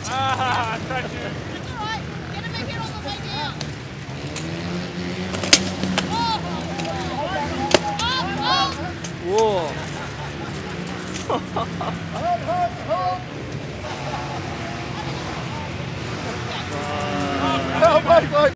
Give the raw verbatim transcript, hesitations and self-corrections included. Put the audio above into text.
Ah, I tried to. It's alright. You're gonna make it all the way down. Oh! Oh! Whoa. Oh my God.